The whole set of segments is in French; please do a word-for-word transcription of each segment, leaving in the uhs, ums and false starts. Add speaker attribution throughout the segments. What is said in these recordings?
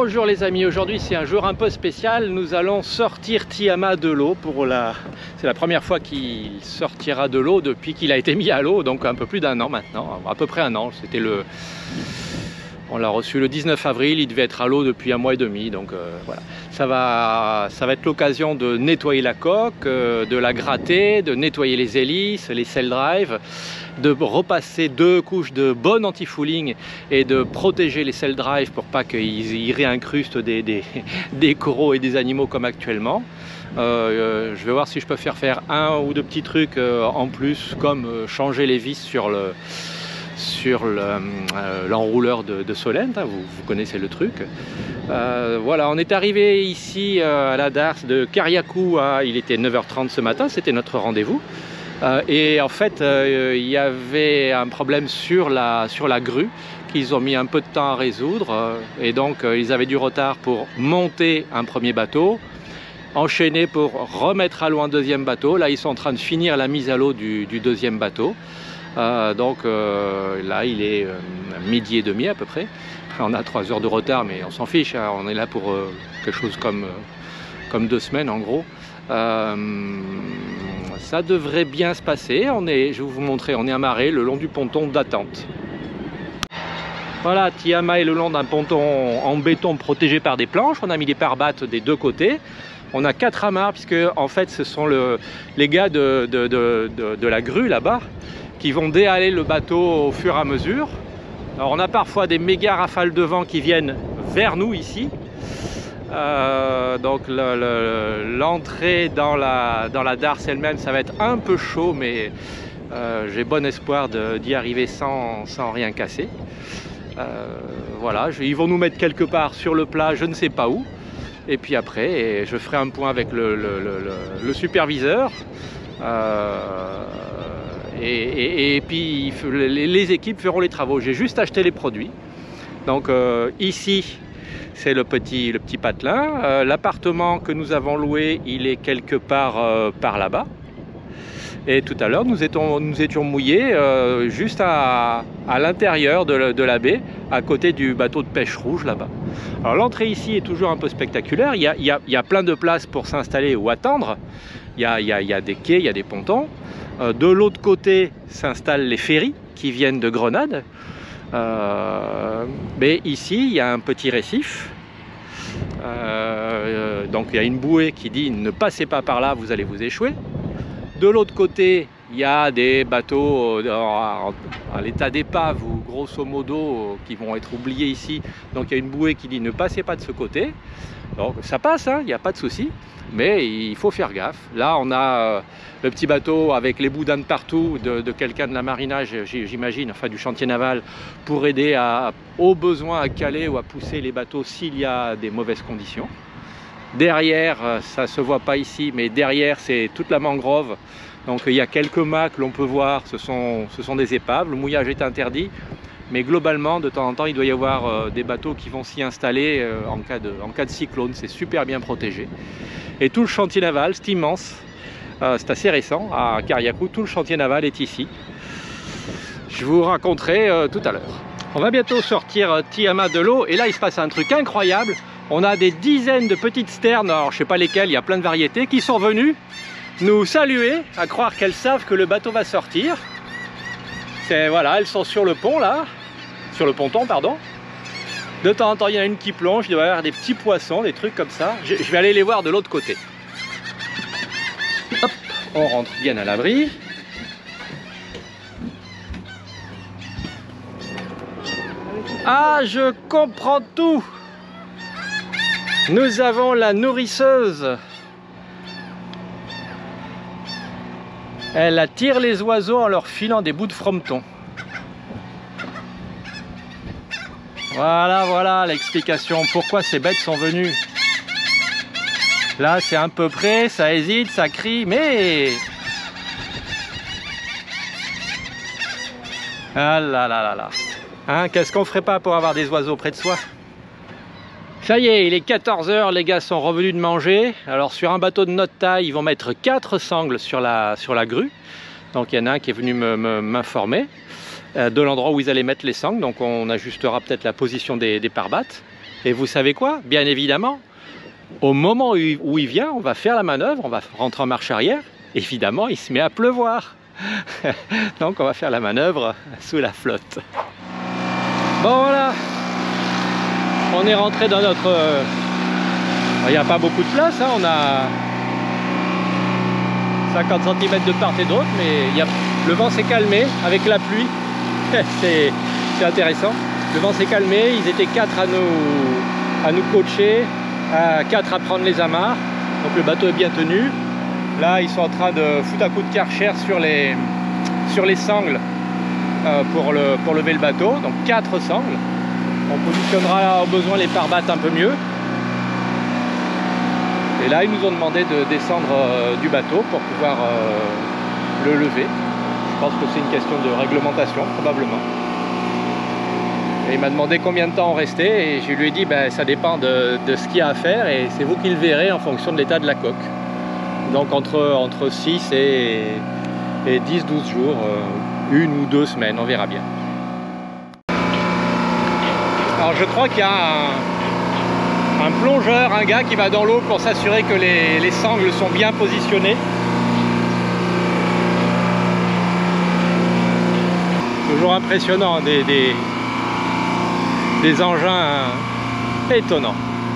Speaker 1: Bonjour les amis, aujourd'hui c'est un jour un peu spécial. Nous allons sortir Tiama de l'eau pour la... C'est la première fois qu'il sortira de l'eau depuis qu'il a été mis à l'eau, donc un peu plus d'un an maintenant, à peu près un an. C'était le... On l'a reçu le dix-neuf avril, il devait être à l'eau depuis un mois et demi, donc euh, voilà. Ça va, ça va être l'occasion de nettoyer la coque, euh, de la gratter, de nettoyer les hélices, les sail drives, de repasser deux couches de bon anti-fouling et de protéger les sail drives pour pas qu'ils y réincrustent des, des, des coraux et des animaux comme actuellement. Euh, euh, je vais voir si je peux faire faire un ou deux petits trucs euh, en plus, comme euh, changer les vis sur le sur l'enrouleur le, euh, de, de Solent, hein, vous, vous connaissez le truc. Euh, voilà, on est arrivé ici euh, à la Darse de Kariakou, à, il était neuf heures trente ce matin, c'était notre rendez-vous. Euh, et en fait, euh, il y avait un problème sur la, sur la grue qu'ils ont mis un peu de temps à résoudre. Euh, et donc, euh, ils avaient du retard pour monter un premier bateau, enchaîner pour remettre à l'eau un deuxième bateau. Là, ils sont en train de finir la mise à l'eau du, du deuxième bateau. Euh, donc euh, là il est euh, midi et demi à peu près. On a trois heures de retard mais on s'en fiche, hein. On est là pour euh, quelque chose comme, euh, comme deux semaines en gros. Euh, ça devrait bien se passer. On est, je vais vous montrer, on est amarré le long du ponton d'attente. Voilà, Tiama est le long d'un ponton en béton protégé par des planches. On a mis des pare-battes des deux côtés. On a quatre amarres puisque en fait ce sont le, les gars de, de, de, de, de la grue là-bas qui vont déhaler le bateau au fur et à mesure. Alors on a parfois des méga rafales de vent qui viennent vers nous ici. Euh, donc l'entrée dans la, dans la darse elle-même, ça va être un peu chaud, mais euh, j'ai bon espoir d'y arriver sans, sans rien casser. Euh, voilà, je, ils vont nous mettre quelque part sur le plat, je ne sais pas où. Et puis après, et je ferai un point avec le, le, le, le, le superviseur. Euh, Et, et, et puis les, les équipes feront les travaux. J'ai juste acheté les produits. Donc euh, ici c'est le petit, le petit patelin. Euh, L'appartement que nous avons loué, il est quelque part euh, par là-bas. Et tout à l'heure nous étions, nous étions mouillés euh, juste à, à l'intérieur de, de la baie, à côté du bateau de pêche rouge là-bas. Alors l'entrée ici est toujours un peu spectaculaire. Il y a, il y a, il y a plein de places pour s'installer ou attendre. Il y a, il y a, il y a des quais, il y a des pontons. De l'autre côté s'installent les ferries qui viennent de Grenade. Euh, mais ici, il y a un petit récif. Euh, donc il y a une bouée qui dit ne passez pas par là, vous allez vous échouer. De l'autre côté, il y a des bateaux à l'état d'épave ou grosso modo qui vont être oubliés ici. Donc il y a une bouée qui dit ne passez pas de ce côté. Donc ça passe, hein, il n'y a pas de souci. Mais il faut faire gaffe. Là, on a euh, le petit bateau avec les boudins de partout de, de quelqu'un de la marinage, j'imagine, enfin du chantier naval, pour aider à, au besoin à caler ou à pousser les bateaux s'il y a des mauvaises conditions. Derrière, ça ne se voit pas ici, mais derrière, c'est toute la mangrove. Donc il y a quelques mâts que l'on peut voir, ce sont, ce sont des épaves. Le mouillage est interdit. Mais globalement, de temps en temps, il doit y avoir euh, des bateaux qui vont s'y installer euh, en, cas de, en cas de cyclone. C'est super bien protégé. Et tout le chantier naval, c'est immense. Euh, c'est assez récent, à Kariakou. Tout le chantier naval est ici. Je vous raconterai euh, tout à l'heure. On va bientôt sortir euh, Tiama de l'eau. Et là, il se passe un truc incroyable. On a des dizaines de petites sternes, alors je ne sais pas lesquelles, il y a plein de variétés, qui sont venues nous saluer, à croire qu'elles savent que le bateau va sortir. Voilà, elles sont sur le pont là, sur le ponton pardon. De temps en temps il y en a une qui plonge, il doit y avoir des petits poissons, des trucs comme ça. Je, je vais aller les voir de l'autre côté. Hop, on rentre bien à l'abri. Ah, je comprends tout. Nous avons la nourrisseuse. Elle attire les oiseaux en leur filant des bouts de frometon. Voilà, voilà l'explication. Pourquoi ces bêtes sont venues. Là, c'est un peu près, ça hésite, ça crie, mais... Ah là là là là. Hein, qu'est-ce qu'on ferait pas pour avoir des oiseaux près de soi? Ça y est, il est quatorze heures, les gars sont revenus de manger. Alors sur un bateau de notre taille, ils vont mettre quatre sangles sur la, sur la grue. Donc il y en a un qui est venu m'informer euh, de l'endroit où ils allaient mettre les sangles. Donc on ajustera peut-être la position des, des pare-battes. Et vous savez quoi? Bien évidemment, au moment où il vient, on va faire la manœuvre, on va rentrer en marche arrière. Évidemment, il se met à pleuvoir. Donc on va faire la manœuvre sous la flotte. Bon voilà, on est rentré dans notre... Il n'y a pas beaucoup de place, hein. On a cinquante centimètres de part et d'autre, mais il y a... le vent s'est calmé avec la pluie. C'est intéressant. Le vent s'est calmé, ils étaient quatre à nous, à nous coacher, à quatre à prendre les amarres. Donc le bateau est bien tenu. Là, ils sont en train de foutre un coup de karcher sur les, sur les sangles euh, pour, le, pour lever le bateau. Donc quatre sangles. On positionnera au besoin les pare-battes un peu mieux. Et là, ils nous ont demandé de descendre euh, du bateau pour pouvoir euh, le lever. Je pense que c'est une question de réglementation, probablement. Et il m'a demandé combien de temps on restait et je lui ai dit ben, ça dépend de, de ce qu'il y a à faire et c'est vous qui le verrez en fonction de l'état de la coque. Donc entre, entre six et, et dix douze jours, euh, une ou deux semaines, on verra bien. Alors je crois qu'il y a un, un plongeur, un gars qui va dans l'eau pour s'assurer que les, les sangles sont bien positionnées. Toujours impressionnant, des, des, des engins étonnants.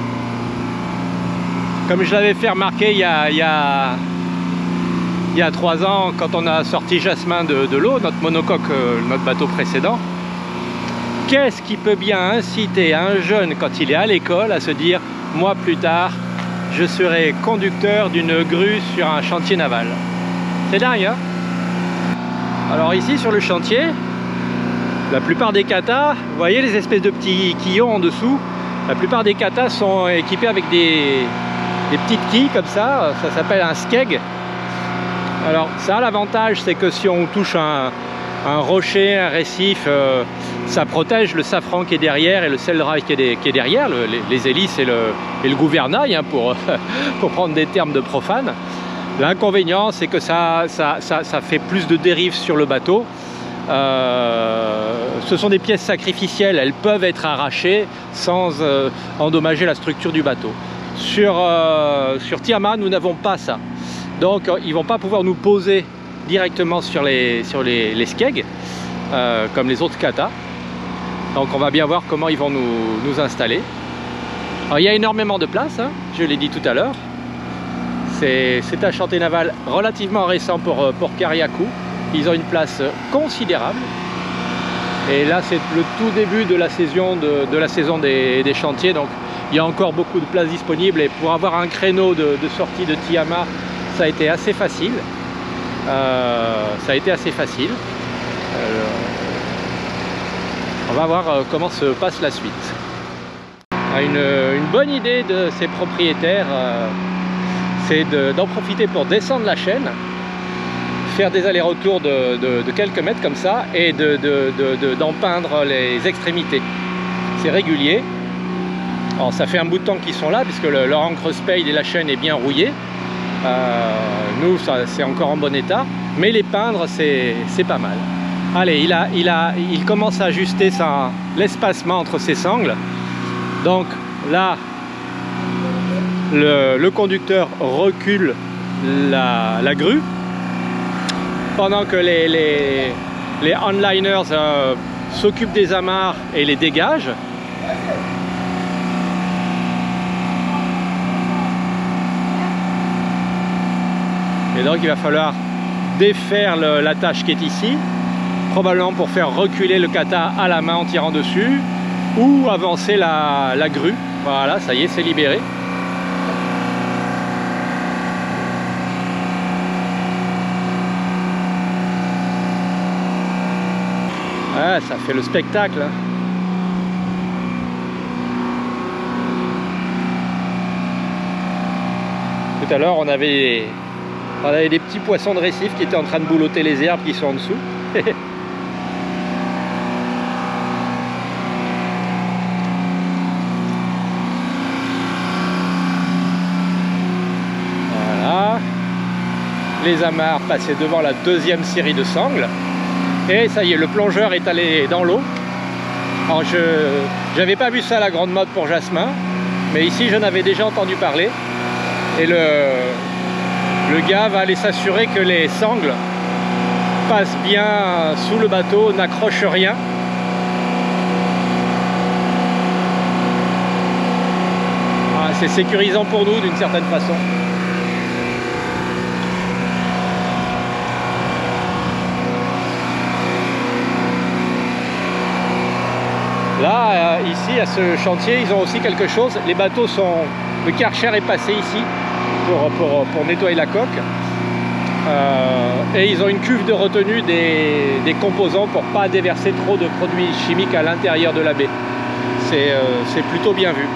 Speaker 1: Comme je l'avais fait remarquer il y a, il y a, il y a trois ans, quand on a sorti Jasmin de, de l'eau, notre monocoque, euh, notre bateau précédent, qu'est-ce qui peut bien inciter un jeune, quand il est à l'école, à se dire « moi plus tard, je serai conducteur d'une grue sur un chantier naval ». C'est dingue, hein? Alors ici, sur le chantier, la plupart des katas, vous voyez les espèces de petits quillons en dessous, la plupart des katas sont équipés avec des, des petites quilles comme ça, ça s'appelle un skeg. Alors ça a l'avantage, c'est que si on touche un, un rocher, un récif, euh, ça protège le safran qui est derrière et le sail drive qui est, qui est derrière, le, les, les hélices et le, et le gouvernail, hein, pour, pour prendre des termes de profane. L'inconvénient, c'est que ça, ça, ça, ça fait plus de dérives sur le bateau. Euh, ce sont des pièces sacrificielles, elles peuvent être arrachées sans euh, endommager la structure du bateau. Sur, euh, sur Tiama, nous n'avons pas ça. Donc ils ne vont pas pouvoir nous poser directement sur les, sur les, les skegs, euh, comme les autres katas. Donc on va bien voir comment ils vont nous, nous installer. Alors, il y a énormément de place, hein, je l'ai dit tout à l'heure. C'est un chantier naval relativement récent pour, pour Kariakou. Ils ont une place considérable. Et là, c'est le tout début de la saison, de, de la saison des, des chantiers. Donc, il y a encore beaucoup de places disponibles. Et pour avoir un créneau de, de sortie de Tiama, ça a été assez facile. Euh, ça a été assez facile. Euh, on va voir comment se passe la suite. Une, une bonne idée de ces propriétaires, euh, c'est d'en profiter pour descendre la chaîne, faire des allers-retours de, de, de quelques mètres comme ça et de, de, de, de, d'en peindre les extrémités. C'est régulier. Alors ça fait un bout de temps qu'ils sont là puisque le, leur ancre spade et la chaîne est bien rouillée. Euh, nous, c'est encore en bon état, mais les peindre, c'est pas mal. Allez, il, a, il, a, il commence à ajuster l'espacement entre ses sangles. Donc là, le, le conducteur recule la, la grue pendant que les, les, les onliners euh, s'occupent des amarres et les dégagent. Et donc il va falloir défaire le, la tâche qui est ici, probablement pour faire reculer le kata à la main en tirant dessus, ou avancer la, la grue. Voilà, ça y est, c'est libéré. Ah, ça fait le spectacle, hein. Tout à l'heure, on avait, on avait des petits poissons de récif qui étaient en train de boulotter les herbes qui sont en dessous. Voilà. Les amarres passaient devant la deuxième série de sangles. Et ça y est, le plongeur est allé dans l'eau. Alors je n'avais pas vu ça à la grande mode pour Jasmin, mais ici j'en avais déjà entendu parler. Et le, le gars va aller s'assurer que les sangles passent bien sous le bateau, n'accrochent rien. Ah, c'est sécurisant pour nous d'une certaine façon. Là, euh, ici, à ce chantier, ils ont aussi quelque chose. Les bateaux sont... Le Karcher est passé ici pour, pour, pour nettoyer la coque. Euh, et ils ont une cuve de retenue des, des composants pour ne pas déverser trop de produits chimiques à l'intérieur de la baie. C'est euh, c'est plutôt bien vu.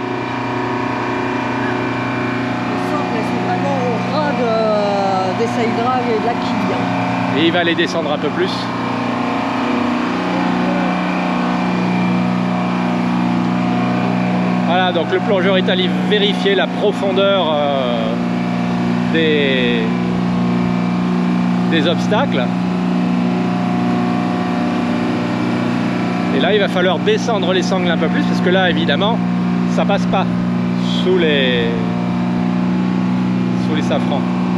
Speaker 2: C'est vraiment au ras de, des side drag et de la quille.
Speaker 1: Et il va les descendre un peu plus. Voilà, donc le plongeur est allé vérifier la profondeur euh, des, des obstacles. Et là, il va falloir descendre les sangles un peu plus, parce que là, évidemment, ça passe pas sous les, sous les safrans.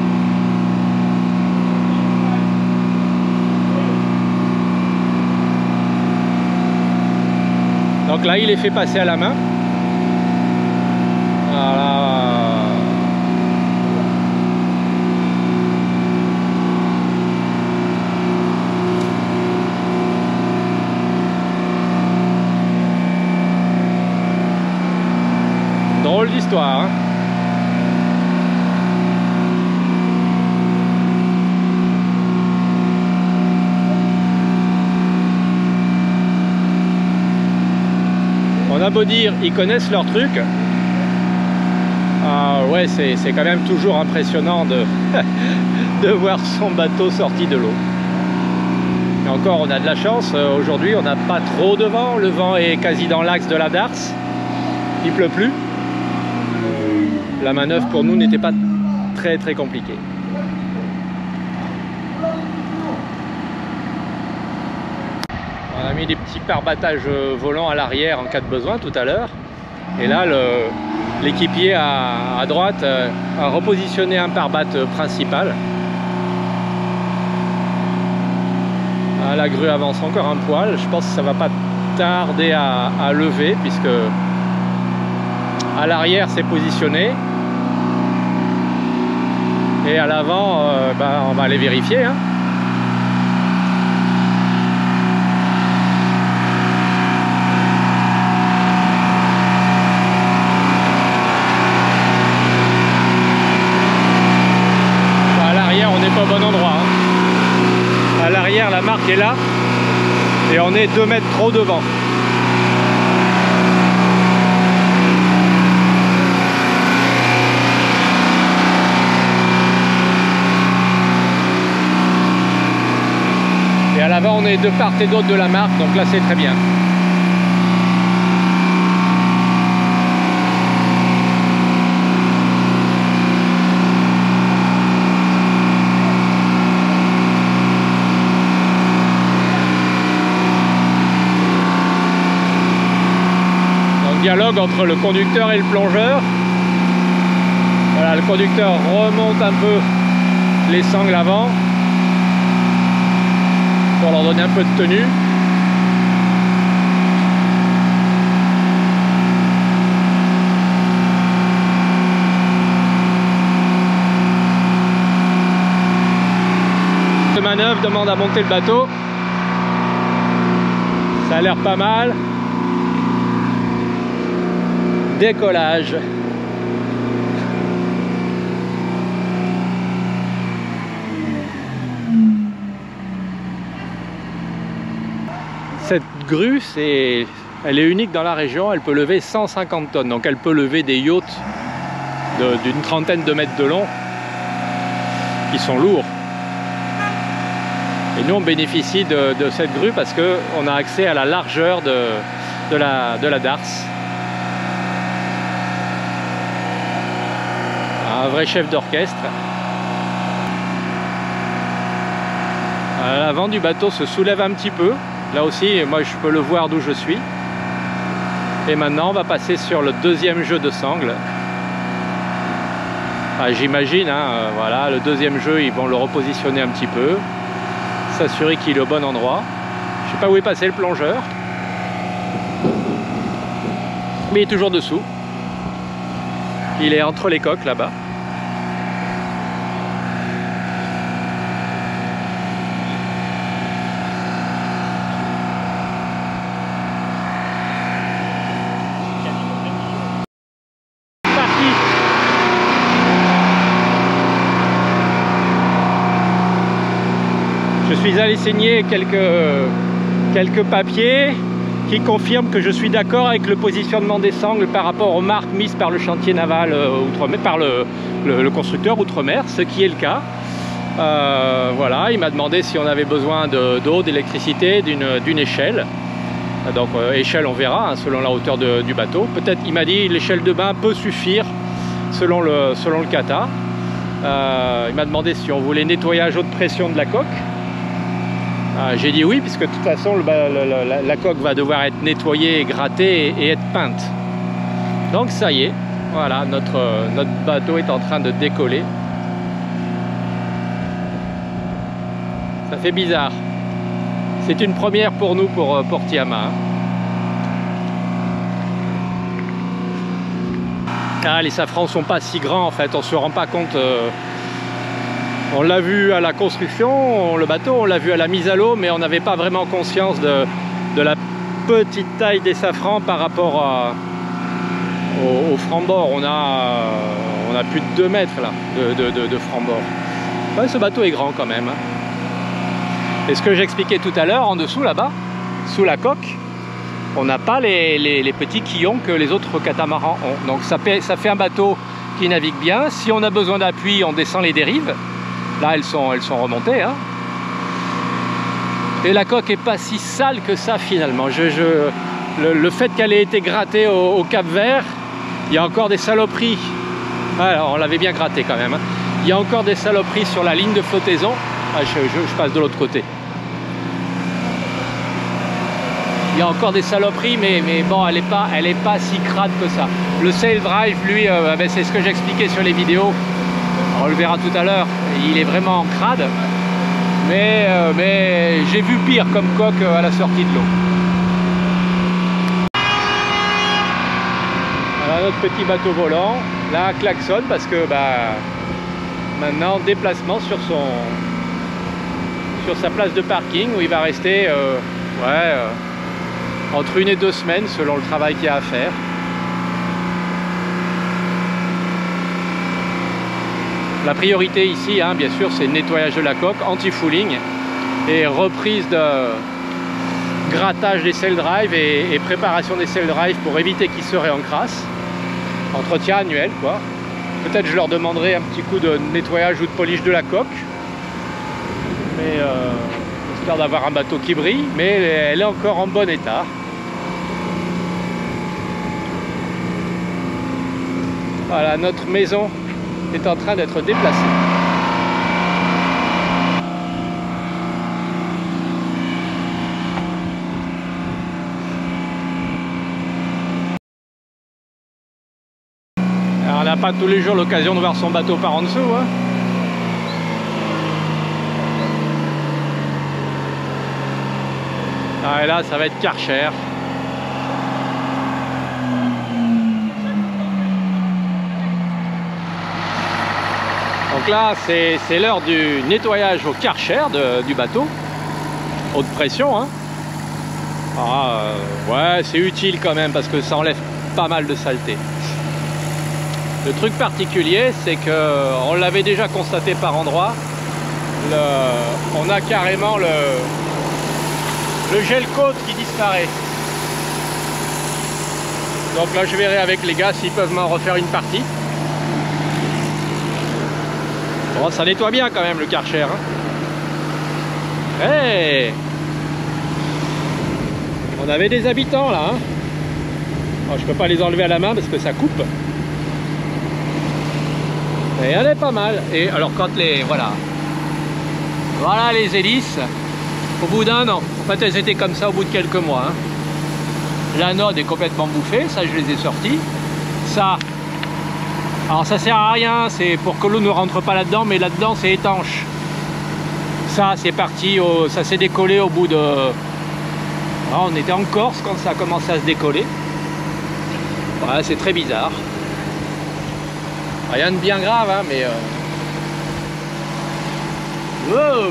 Speaker 1: Donc là, il est fait passer à la main. Voilà. Drôle d'histoire, hein. On a beau dire, ils connaissent leur truc. Ah ouais, c'est quand même toujours impressionnant de, de voir son bateau sorti de l'eau. Et encore, on a de la chance. Aujourd'hui, on n'a pas trop de vent. Le vent est quasi dans l'axe de la darse. Il pleut plus. La manœuvre pour nous n'était pas très très compliquée. On a mis des petits pare-battages volants à l'arrière en cas de besoin tout à l'heure. Et là, le... l'équipier à, à droite euh, a repositionné un pare-batte principal. Ah, la grue avance encore un poil. Je pense que ça va pas tarder à, à lever, puisque à l'arrière c'est positionné. Et à l'avant, euh, bah, on va aller vérifier. Hein. Pas au bon endroit. Hein. À l'arrière, la marque est là et on est deux mètres trop devant. Et à l'avant, on est de part et d'autre de la marque, donc là c'est très bien. Dialogue entre le conducteur et le plongeur. Voilà, le conducteur remonte un peu les sangles avant pour leur donner un peu de tenue. Cette manœuvre demande à monter le bateau. Ça a l'air pas mal. Décollage. Cette grue, c'est, elle est unique dans la région. Elle peut lever cent cinquante tonnes, donc elle peut lever des yachts d'une trentaine de mètres de long qui sont lourds. Et nous, on bénéficie de, de cette grue parce qu'on a accès à la largeur de, de la, de la darse. Un vrai chef d'orchestre. L'avant du bateau se soulève un petit peu. Là aussi, moi je peux le voir d'où je suis. Et maintenant on va passer sur le deuxième jeu de sangle. Ah, j'imagine, hein, euh, voilà, le deuxième jeu, ils vont le repositionner un petit peu, s'assurer qu'il est au bon endroit. Je sais pas où est passé le plongeur, mais il est toujours dessous. Il est entre les coques là-bas. Je suis allé signer quelques, quelques papiers qui confirment que je suis d'accord avec le positionnement des sangles par rapport aux marques mises par le chantier naval euh, Outremer, par le, le, le constructeur Outremer, ce qui est le cas. Euh, voilà, il m'a demandé si on avait besoin d'eau, d'électricité, d'une échelle. Donc euh, échelle, on verra, hein, selon la hauteur de, du bateau. Peut-être, il m'a dit, l'échelle de bain peut suffire selon le, selon le kata. Euh, il m'a demandé si on voulait nettoyage haute pression de la coque. Euh, J'ai dit oui, puisque de toute façon, le, le, le, la, la coque va devoir être nettoyée, grattée et, et être peinte. Donc ça y est, voilà, notre, notre bateau est en train de décoller. Ça fait bizarre. C'est une première pour nous, pour, pour Tiama. Ah, les safrans sont pas si grands en fait, on se rend pas compte. Euh, on l'a vu à la construction, le bateau, on l'a vu à la mise à l'eau, mais on n'avait pas vraiment conscience de, de la petite taille des safrans par rapport à, au, au franc-bord. On a, on a plus de deux mètres là de, de, de, de franc-bord. Ouais, ce bateau est grand quand même. Et ce que j'expliquais tout à l'heure, en dessous là-bas, sous la coque, on n'a pas les, les, les petits quillons que les autres catamarans ont. Donc ça fait, ça fait un bateau qui navigue bien. Si on a besoin d'appui, on descend les dérives. Là, elles sont, elles sont remontées. Hein. Et la coque n'est pas si sale que ça finalement. Je, je, le, le fait qu'elle ait été grattée au, au Cap Vert, il y a encore des saloperies. Alors, on l'avait bien grattée quand même. Hein. Il y a encore des saloperies sur la ligne de flottaison. Ah, je, je, je passe de l'autre côté. Il y a encore des saloperies, mais, mais bon, elle n'est pas, elle est pas si crade que ça. Le sail drive, lui, euh, ben, c'est ce que j'expliquais sur les vidéos. On le verra tout à l'heure. Il est vraiment en crade. Mais, euh, mais j'ai vu pire comme coque à la sortie de l'eau. Voilà notre petit bateau volant. Là, klaxonne parce que bah, maintenant, déplacement sur son... sur sa place de parking où il va rester euh, ouais, euh, entre une et deux semaines selon le travail qu'il y a à faire. La priorité ici, hein, bien sûr, c'est le nettoyage de la coque, anti-fouling et reprise de grattage des sail drive et, et préparation des sail drive pour éviter qu'ils se réencrassent. Entretien annuel, quoi. Peut-être je leur demanderai un petit coup de nettoyage ou de polish de la coque. Mais euh, histoire d'avoir un bateau qui brille, mais elle est encore en bon état. Voilà, notre maison est en train d'être déplacée. Alors, on n'a pas tous les jours l'occasion de voir son bateau par en dessous, hein. Ah, et là, ça va être Karcher. Donc là, c'est l'heure du nettoyage au Karcher de, du bateau. Haute pression, hein. Ah, euh, ouais, c'est utile quand même parce que ça enlève pas mal de saleté. Le truc particulier, c'est que on l'avait déjà constaté par endroits. Le, on a carrément le le gel côte qui disparaît. Donc là je verrai avec les gars s'ils peuvent m'en refaire une partie. Bon, ça nettoie bien quand même le Karcher, hein. Hey, on avait des habitants là, hein. Alors, je peux pas les enlever à la main parce que ça coupe. Mais elle est pas mal. Et alors quand les... Voilà. Voilà les hélices. Au bout d'un an. En fait, elles étaient comme ça au bout de quelques mois. Hein. l'anode est complètement bouffée, ça je les ai sortis. Ça, alors ça sert à rien, c'est pour que l'eau ne rentre pas là-dedans, mais là-dedans c'est étanche. Ça c'est parti, au, ça s'est décollé au bout de... Alors, on était en Corse quand ça a commencé à se décoller. Voilà, c'est très bizarre. Rien de bien grave, hein, mais... Euh... Wow.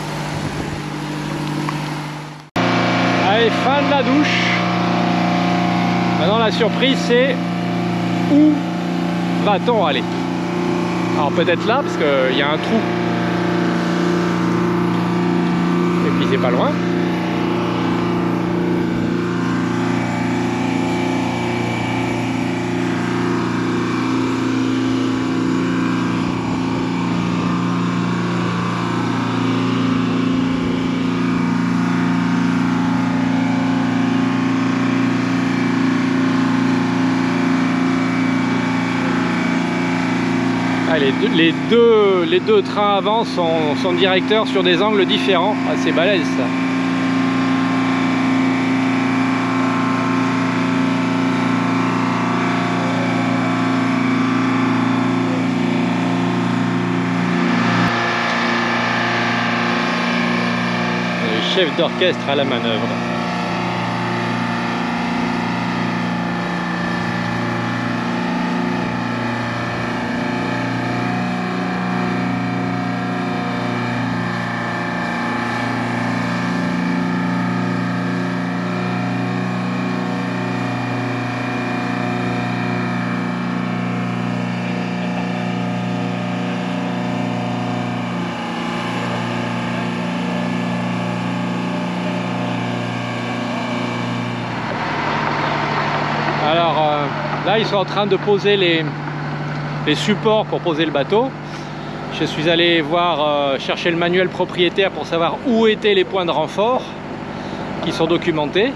Speaker 1: Allez, fin de la douche. Maintenant la surprise c'est où va-t-on aller? Alors peut-être là parce qu'il y a un trou. Et puis c'est pas loin. Les deux, les, deux, les deux trains avant sont, sont directeurs sur des angles différents. Ah, c'est balèze ça. Le chef d'orchestre à la manœuvre. Alors euh, là ils sont en train de poser les, les supports pour poser le bateau. Je suis allé voir, euh, chercher le manuel propriétaire pour savoir où étaient les points de renfort qui sont documentés.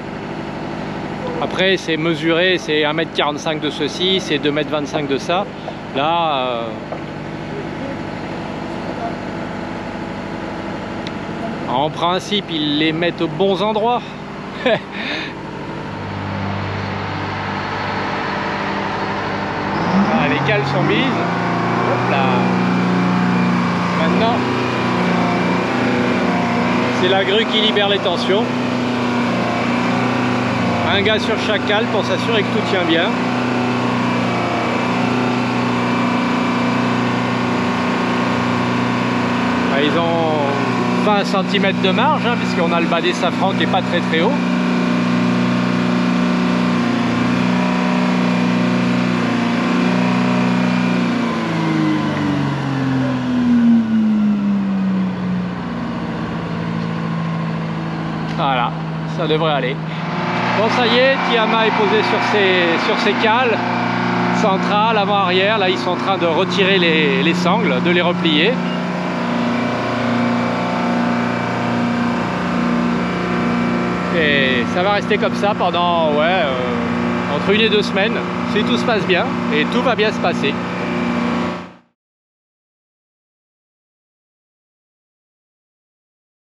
Speaker 1: Après c'est mesuré, c'est un mètre quarante-cinq de ceci, c'est deux mètres vingt-cinq de ça. Là euh, en principe ils les mettent aux bons endroits. Les cales sont mises. Hop là. Maintenant, c'est la grue qui libère les tensions. Un gars sur chaque cale pour s'assurer que tout tient bien. Ils ont vingt centimètres de marge, hein, puisqu'on a le bas des safrans qui n'est pas très très haut. Voilà, ça devrait aller. Bon, ça y est, Tiama est posé sur ses, sur ses cales centrales, avant-arrière. Là, ils sont en train de retirer les, les sangles, de les replier. Et ça va rester comme ça pendant, ouais, euh, entre une et deux semaines, si tout se passe bien. Et tout va bien se passer.